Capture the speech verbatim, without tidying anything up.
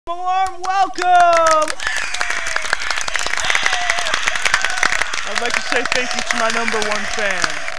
Alarm, welcome! I'd like to say thank you to my number one fan.